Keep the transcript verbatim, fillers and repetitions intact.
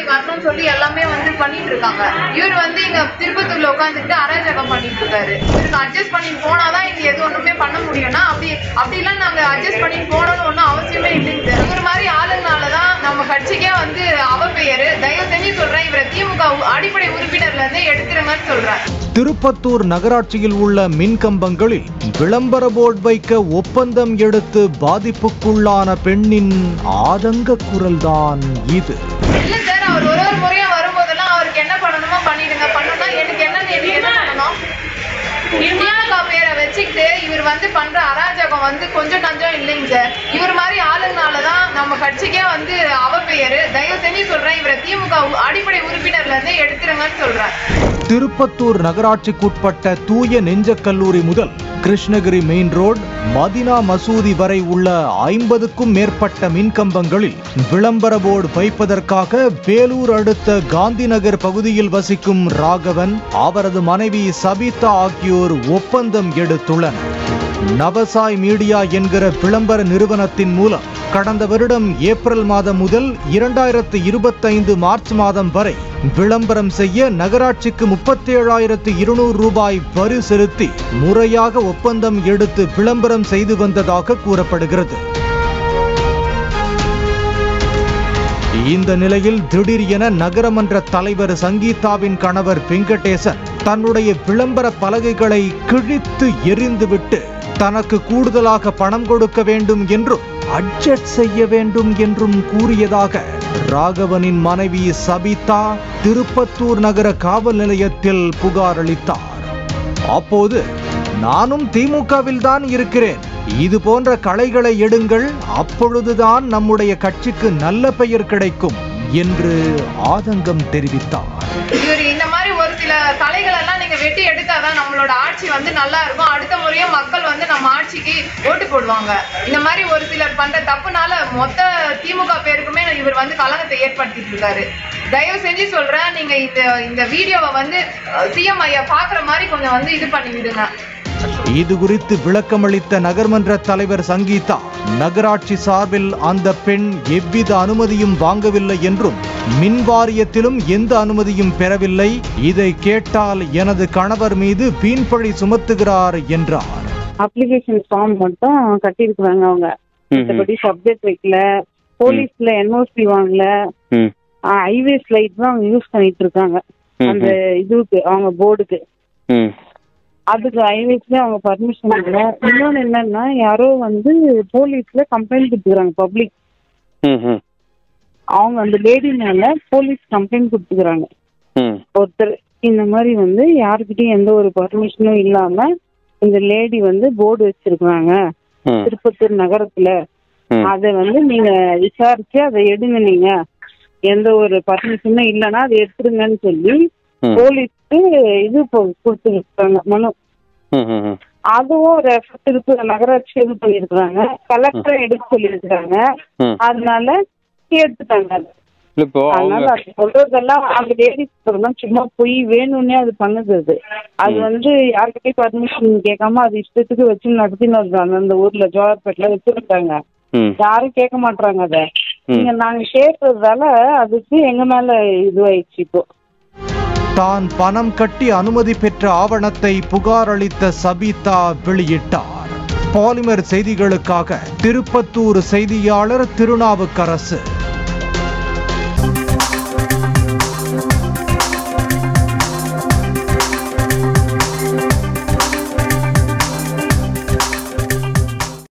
வரணும்னு சொல்லி எல்லாமே வந்து பண்ணிட்டு இருக்காங்க. இவர் வந்து இங்க திருப்பத்தூர்ல உட்காந்துட்டு அராஜகம் பண்ணிட்டு இருக்காரு. இவருக்கு அட்ஜஸ்ட் பண்ணிட்டு போனாதான் இங்க எது ஒண்ணுமே பண்ண முடியும்னா அப்படி அப்படிலாம் நாங்க அட்ஜஸ்ட் பண்ணிட்டு போனோம்னு ஒன்னும் அவசியமே இல்லைங்க. இவர் மாதிரி ஆளுங்கனாலதான் நம்ம கட்சிக்கே வந்து அவ பெயரு. தயவு செஞ்சு சொல்றேன், இவரை திமுக அடிப்படை உறுப்பினர்ல இருந்து எடுத்துருங்கன்னு சொல்றேன். திருப்பத்தூர் நகராட்சியில் உள்ள மின் கம்பங்களில் விளம்பர போர்டு வைக்க ஒப்பந்தம் எடுத்து பாதிப்புக்குள்ளான பெண்ணின் ஆதங்க குரல்தான் இது. இல்ல சார், அவர் ஒரு ஒரு முறையா வரும்போதெல்லாம் அவருக்கு என்ன பண்ணணுமோ பண்ணிடுங்க. பண்ணணும்னா எனக்கு என்ன என்ன பண்ணணும்? திமுக பேரை வச்சுக்கிட்டு இவர் வந்து பண்ற அராஜகம் வந்து கொஞ்சம் நஞ்சம் இல்லைங்க சார். இவர் மாதிரி ஆளுங்கனாலதான் நம்ம கட்சிக்கே வந்து அவ பெயரு. தயவு செஞ்சு சொல்றேன், இவரை திமுக அடிப்படை உறுப்பினர்ல இருந்து எடுத்துருங்கன்னு சொல்றேன். திருப்பத்தூர் நகராட்சிக்குட்பட்ட தூய நெஞ்ச கல்லூரி முதல் கிருஷ்ணகிரி மெயின் ரோடு, மதினா மசூதி வரை உள்ள ஐம்பதுக்கும் மேற்பட்ட மின்கம்பங்களில் விளம்பர போர்டு வைப்பதற்காக வேலூர் அடுத்த காந்தி நகர் பகுதியில் வசிக்கும் ராகவன், அவரது மனைவி சபிதா ஆகியோர் ஒப்பந்தம் எடுத்துள்ளனர். நவசாய் மீடியா என்கிற விளம்பர நிறுவனத்தின் மூலம் கடந்த வருடம் ஏப்ரல் மாதம் முதல் இரண்டாயிரத்து இருபத்தி ஐந்து மார்ச் மாதம் வரை விளம்பரம் செய்ய நகராட்சிக்கு முப்பத்தி ஏழாயிரத்து இருநூறு ரூபாய் வரி செலுத்தி முறையாக ஒப்பந்தம் எடுத்து விளம்பரம் செய்து வந்ததாக கூறப்படுகிறது. இந்த நிலையில் திடீர் என நகரமன்ற தலைவர் சங்கீதாவின் கணவர் வெங்கடேசன் தன்னுடைய விளம்பர பலகைகளை கிழித்து எரிந்துவிட்டு தனக்கு கூடுதலாக பணம் கொடுக்க வேண்டும் என்றும் அட்ஜஸ்ட் செய்ய வேண்டும் என்றும் கூறியதாக ராகவனின் மனைவி சபிதா திருப்பத்தூர் நகர காவல் நிலையத்தில் புகார் அளித்தார். அப்போது நானும் திமுகவில் தான் இருக்கிறேன், இது போன்ற களைகளை எடுங்கள், அப்பொழுதுதான் நம்முடைய கட்சிக்கு நல்ல பெயர் கிடைக்கும் என்று ஆதங்கம் தெரிவித்தார். இவர் இந்த மாதிரி ஒரு சில கலைகள் எல்லாம் நீங்க வெட்டி எடுத்தாதான் நம்மளோட ஆட்சி வந்து நல்லா இருக்கும். அடுத்த முறையும் மக்கள் வந்து நம்ம ஆட்சிக்கு ஓட்டு போடுவாங்க. இந்த மாதிரி ஒரு சிலர் பண்ற தப்புனால மொத்த திமுக பேருக்குமே இவர் வந்து கலங்கத்தை ஏற்படுத்திட்டு இருக்காரு. தயவு செஞ்சு சொல்றேன், நீங்க இந்த இந்த வீடியோவை வந்து சிஎம் ஐயா பாக்குற மாதிரி கொஞ்சம் வந்து இது பண்ணி விடுங்க. இது குறித்து விளக்கமளித்த நகர்மன்ற தலைவர் சங்கீதா, நகராட்சி சார்பில் அந்த பெண் எவ்வித அனுமதியும் வாங்கவில்லை என்றும் மின் வாரியத்திலும் எந்த அனுமதியும் பெறவில்லை, இதை கேட்டால் எனது கணவர் மீது வீண்பழி சுமத்துகிறார் என்றார். அப்ளிகேஷன் ஃபார்ம் மட்டும் கட்டிருக்காங்க அவங்க, மற்றபடி சப்ஜெக்ட் வைக்கல, போலீஸ்ல என்ஓசி வாங்கல, ஹைவேஸ் லைட் தான் அவங்க யூஸ் பண்ணிட்டு இருக்காங்க அந்த இதுக்கு அவங்க போர்டுக்கு. அதுக்கு ஹைவேஸ்ல அவங்க பர்மிஷன் இல்லை. இன்னொன்னு என்னன்னா, யாரோ வந்து போலீஸ்ல கம்ப்ளைண்ட் கொடுத்துக்கிறாங்க, பப்ளிக் அவங்க அந்த லேடி மேல போலீஸ் கம்ப்ளைண்ட் கொடுத்துக்கிறாங்க. ஒருத்தர் இந்த மாதிரி வந்து யாருக்கிட்டையும் எந்த ஒரு பர்மிஷனும் இல்லாம இந்த லேடி வந்து போர்டு வச்சிருக்காங்க திருப்பத்தூர் நகரத்துல, அதை வந்து நீங்க விசாரிச்சு அதை எடுங்க, நீங்க எந்த ஒரு பர்மிஷனும் இல்லைன்னா அதை எடுத்துருங்கன்னு சொல்லி போலீஸ்க்கு இது கொடுத்துருக்காங்க மனு. அதுவும் ஒரு எஃபெக்ட் இருக்கு, நகராட்சி இது பண்ணிருக்காங்க, கலெக்டர் எடுக்க சொல்லியிருக்காங்க, அதனால எடுத்துட்டாங்க. அதனால அது சொல்றதெல்லாம் அந்த லேடிஸ் சும்மா போய் வேணும்னே அது பண்ணுது. அது அது வந்து யாருக்கிட்டையும் பர்மிஷன் கேட்காம அது இஷ்டத்துக்கு வச்சு நடத்தின்னு வருவாங்க. அந்த ஊர்ல ஜோலார்பேட்ல வச்சிருக்காங்க, யாரும் கேட்க மாட்டாங்க. அத நீங்க நாங்க கேட்கறதால அதுக்கு எங்க மேல இதுவாயிடுச்சு. இப்போ தான் பணம் கட்டி அனுமதி பெற்ற ஆவணத்தை புகார் அளித்த சபிதா வெளியிட்டார். பாலிமர் செய்திகளுக்காக திருப்பத்தூர் செய்தியாளர் திருநாவுக்கரசு.